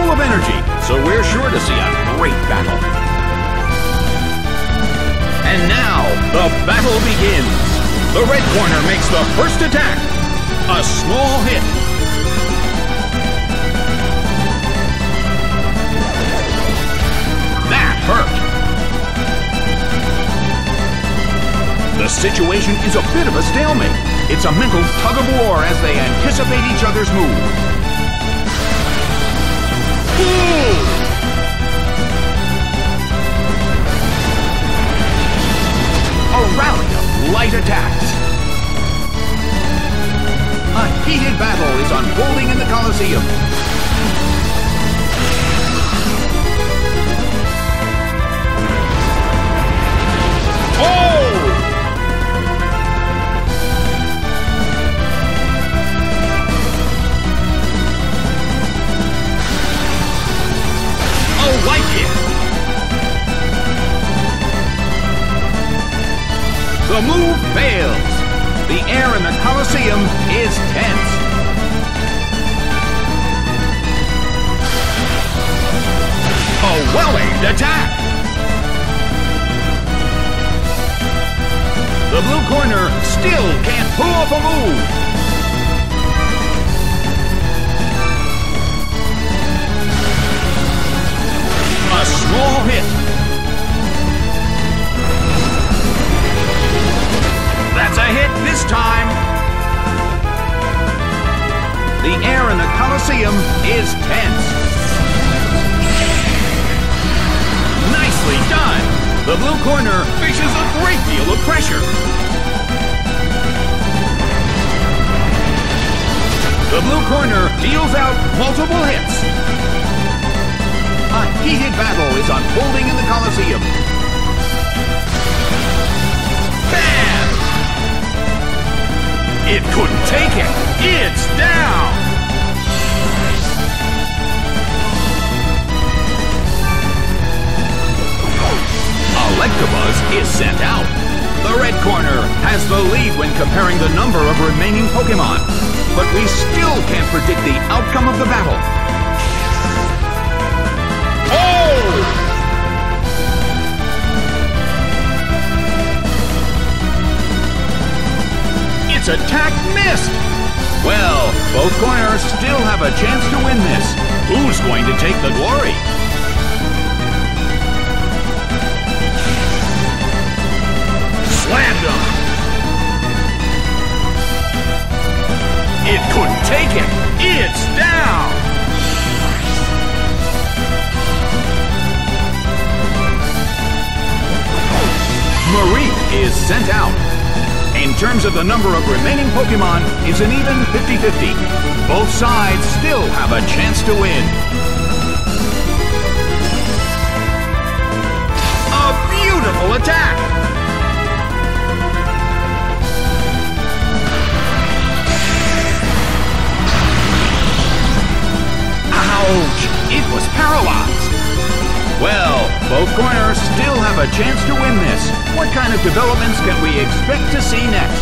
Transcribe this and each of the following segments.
full of energy, so we're sure to see a great battle. And now, the battle begins. The red corner makes the first attack. A small hit. That hurt. The situation is a bit of a stalemate. It's a mental tug-of-war as they anticipate each other's move. Ooh! A rally of light attacks. A heated battle is unfolding in the Colosseum. Oh! A light hit. The move fails. The air in the Colosseum is tense. A well-aimed attack. The blue corner still can't pull off a move. A small hit. That's a hit this time. The air in the Colosseum is tense. Nicely done. The blue corner faces a great deal of pressure. The blue corner deals out multiple hits. A heated battle is unfolding in the Colosseum. Bam! It couldn't take it. It's down. Electabuzz is sent out. The red corner has the lead when comparing the number of remaining Pokémon. But we still can't predict the outcome of the battle. Oh! Its attack missed! Well, both corners still have a chance to win this. Who's going to take the glory? Slammed him! It couldn't take it! It's down! Marie is sent out. In terms of the number of remaining Pokémon, it's an even 50-50. Both sides still have a chance to win. A beautiful attack! Ouch! It was paralyzed. Well, both corners still have a chance to win this. What kind of developments can we expect to see next?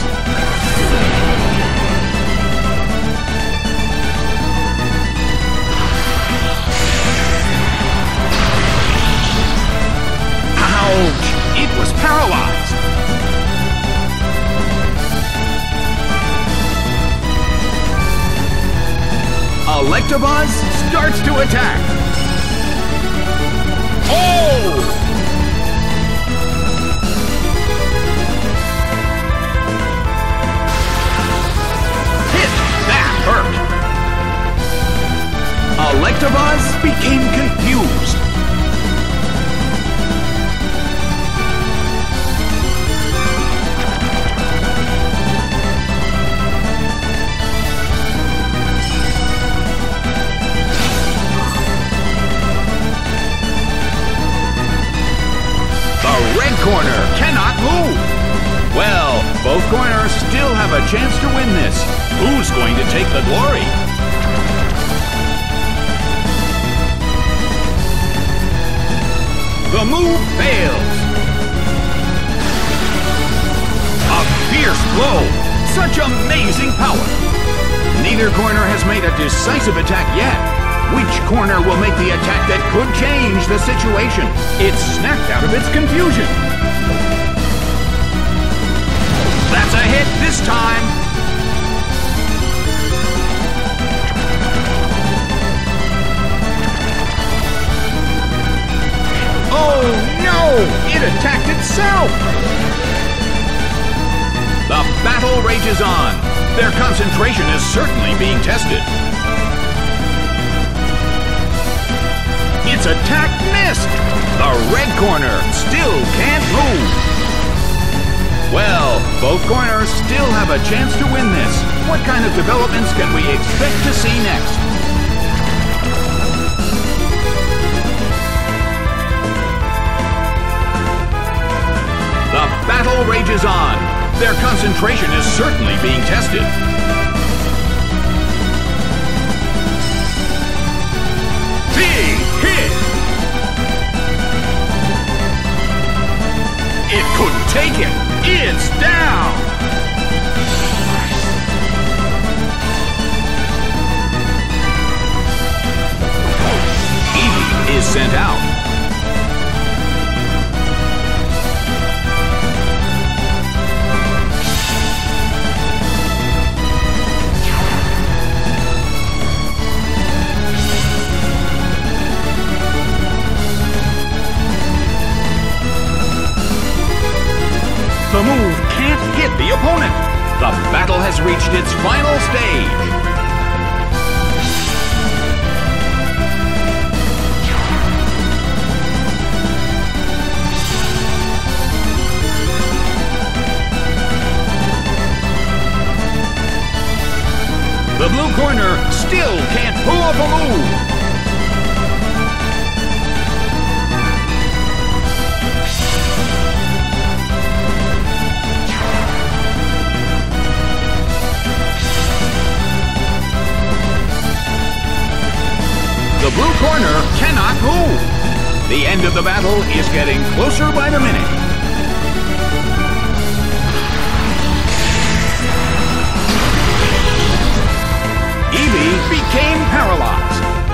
Ouch! It was paralyzed. Electabuzz starts to attack. Oh! Hit! That hurt! Electabuzz became confused. Corner cannot move. Well, both corners still have a chance to win this. Who's going to take the glory? The move fails. A fierce blow. Such amazing power. Neither corner has made a decisive attack yet. Which corner will make the attack that could change the situation? It's snapped out of its confusion. That's a hit this time. Oh no! It attacked itself! The battle rages on. Their concentration is certainly being tested. Its attack missed! The red corner still can't move. Well, both corners still have a chance to win this. What kind of developments can we expect to see next? The battle rages on. Their concentration is certainly being tested. Big hit! It couldn't take it. It's down! Eevee is sent out. The move can't hit the opponent. The battle has reached its final stage. The blue corner still can't pull off a move. The blue corner cannot move. The end of the battle is getting closer by the minute. Eevee became paralyzed.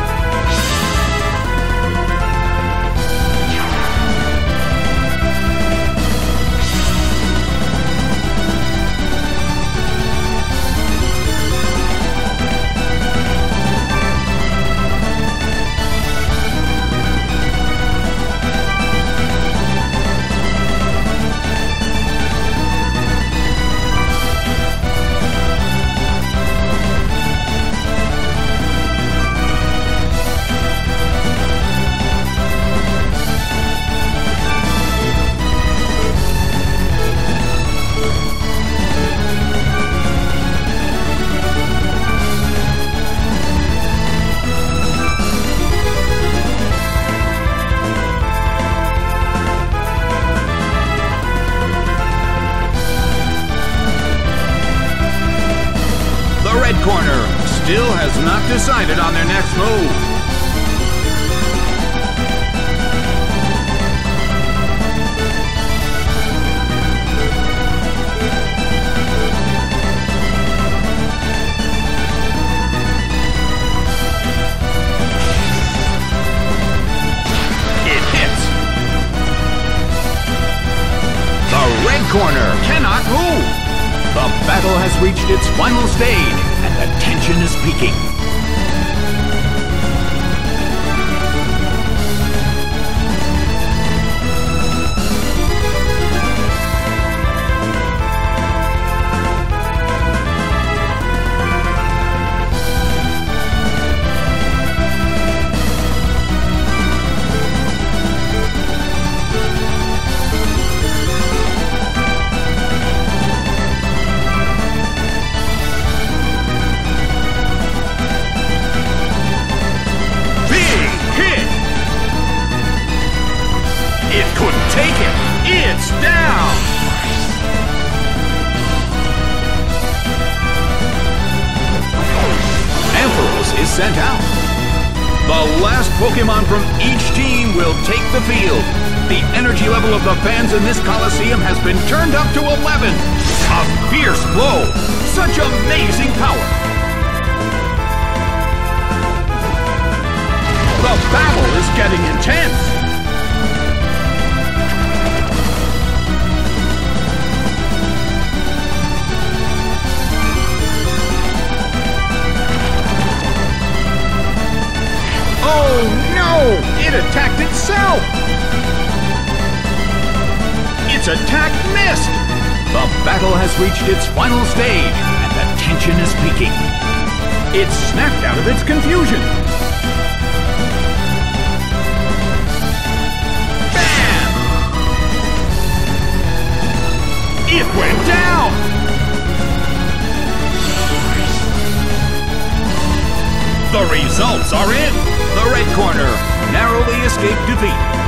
Corner still has not decided on their next move. It hits. The red corner cannot move. The battle has reached its final stage, and the tension is peaking. Take it! It's down! Ampharos is sent out. The last Pokemon from each team will take the field. The energy level of the fans in this Coliseum has been turned up to 11. A fierce blow. Such amazing power. The battle is getting intense! Oh no! It attacked itself! Its attack missed! The battle has reached its final stage, and the tension is peaking. It snapped out of its confusion. Bam! It went down! The results are in! The red corner narrowly escaped defeat.